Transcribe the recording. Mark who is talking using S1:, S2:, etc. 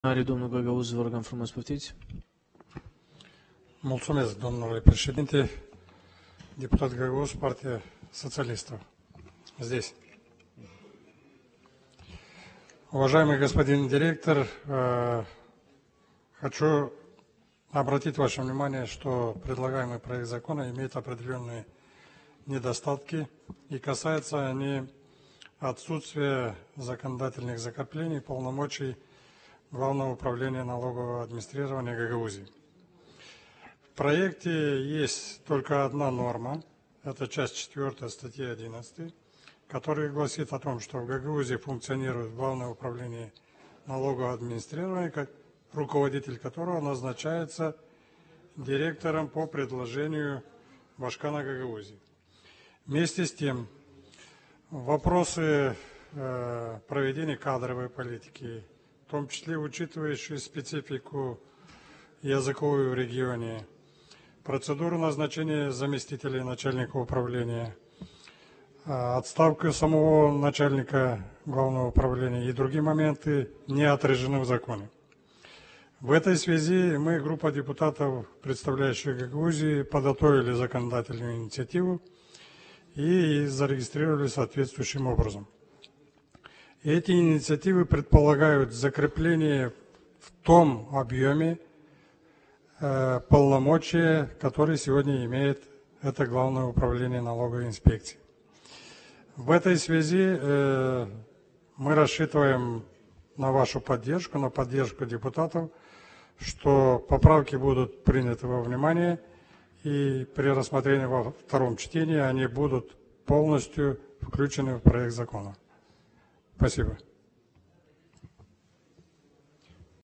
S1: Are domnul Găgăuț, vă rugăm frumos, poftiți.
S2: Mulțumesc, domnule președinte. Депутат Гагауз, партия социалистов. Здесь. Уважаемый господин директор, хочу обратить ваше внимание, что предлагаемый проект закона имеет определенные недостатки и касаются они отсутствия законодательных закреплений полномочий Главного управления налогового администрирования Гагаузии. В проекте есть только одна норма, это часть 4 статьи 11, которая гласит о том, что в Гагаузии функционирует Главное управление налогового администрирования, руководитель которого назначается директором по предложению Башкана Гагаузии. Вместе с тем, вопросы проведения кадровой политики, в том числе учитывающие специфику языковую в регионе, процедуру назначения заместителей начальника управления, отставку самого начальника главного управления и другие моменты не отражены в законе. В этой связи мы, группа депутатов, представляющих Гагаузию, подготовили законодательную инициативу и зарегистрировали соответствующим образом. Эти инициативы предполагают закрепление в том объеме полномочия, которые сегодня имеет это Главное управление налоговой инспекции. В этой связи мы рассчитываем на вашу поддержку, на поддержку депутатов, что поправки будут приняты во внимание и при рассмотрении во втором чтении они будут полностью включены в проект закона. Спасибо.